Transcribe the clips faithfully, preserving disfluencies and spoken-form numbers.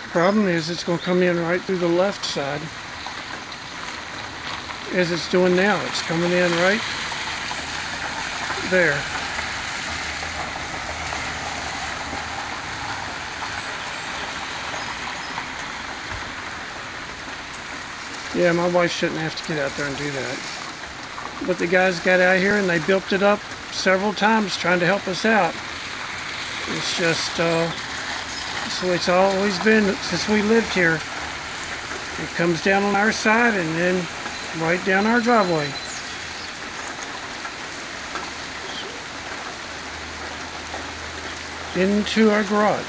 Problem is, it's going to come in right through the left side, as it's doing now. It's coming in right there. Yeah, my wife shouldn't have to get out there and do that. But the guys got out here and they built it up several times trying to help us out. It's just, uh, that's the way it's always been since we lived here. It comes down on our side and then right down our driveway. Into our garage.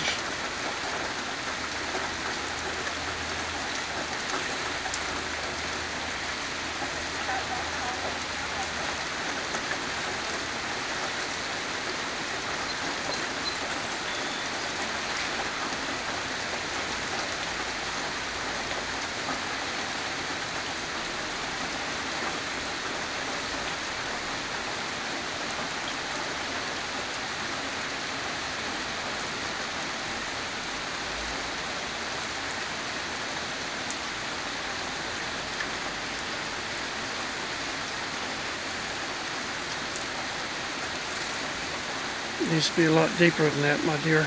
It needs to be a lot deeper than that, my dear.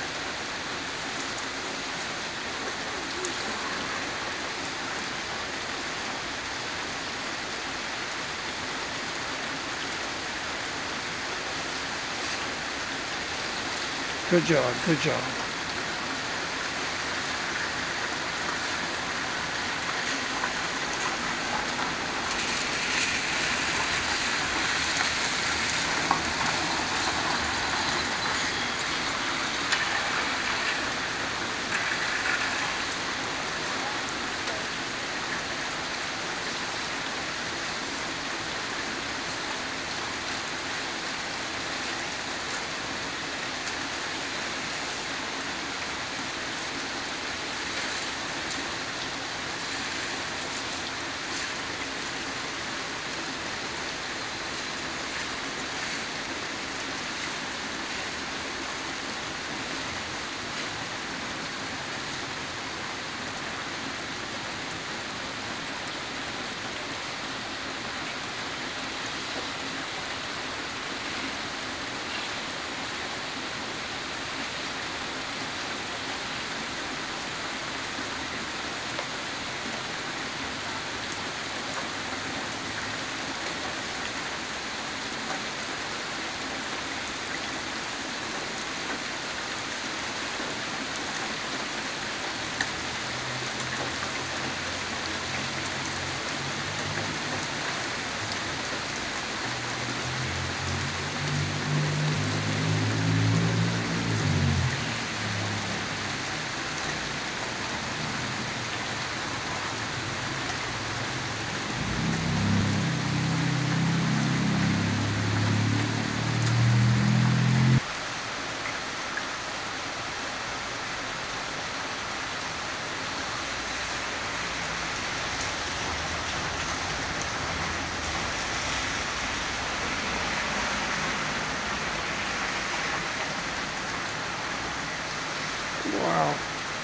Good job, good job. Wow.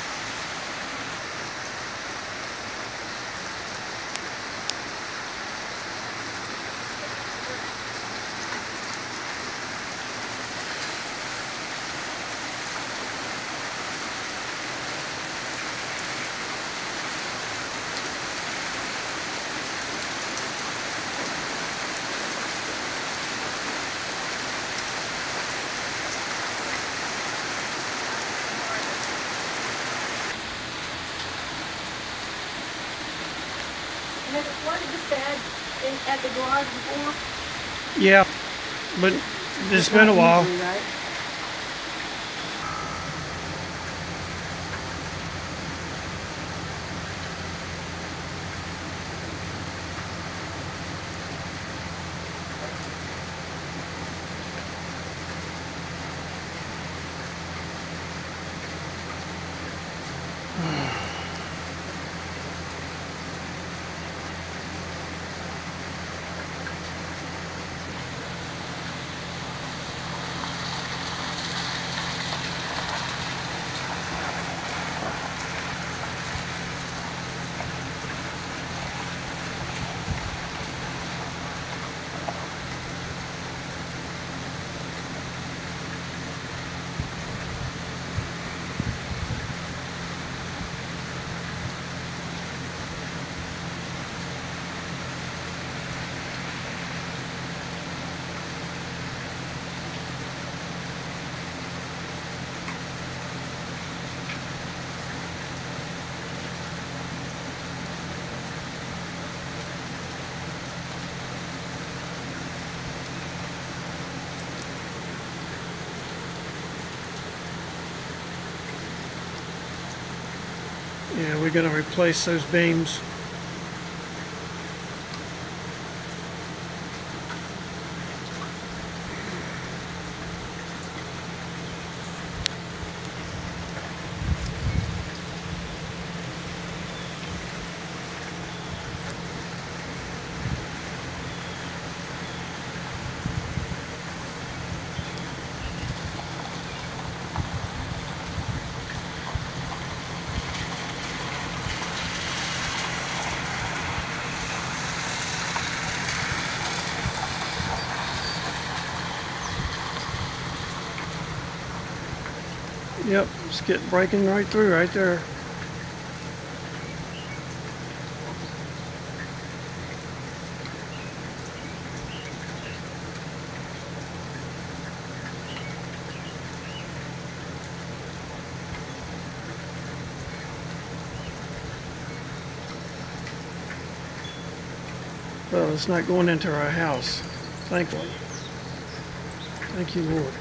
Has it flooded this bad in, at the garage before? Yeah, but it's been a while. Easily, right? Yeah, we're going to replace those beams. Yep, it's getting breaking right through right there. Well, it's not going into our house, thankfully. Thank you, Lord.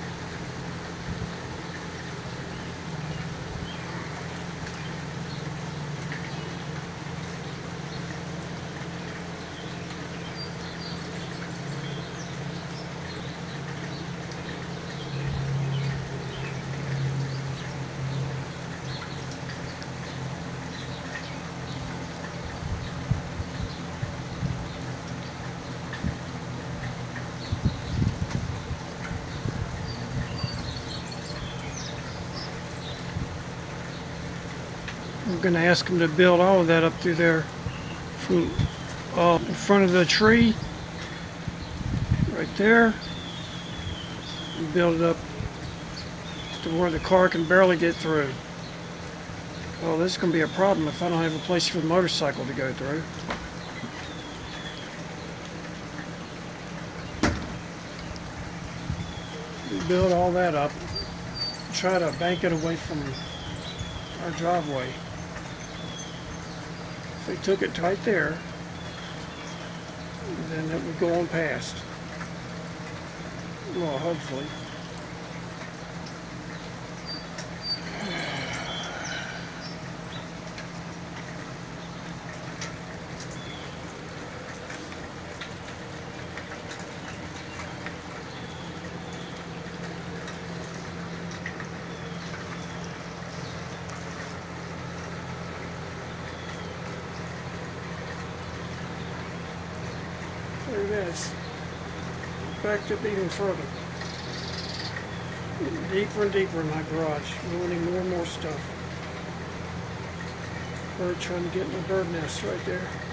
We're going to ask them to build all of that up through there, from uh, in front of the tree, right there, and build it up to where the car can barely get through. Oh, this is going to be a problem if I don't have a place for the motorcycle to go through. We build all that up, try to bank it away from our driveway. If they took it right there, then it would go on past. Well, hopefully. There it is. Backed up even further. Getting deeper and deeper in my garage. Ruining more and more stuff. Bird trying to get in the bird nest right there.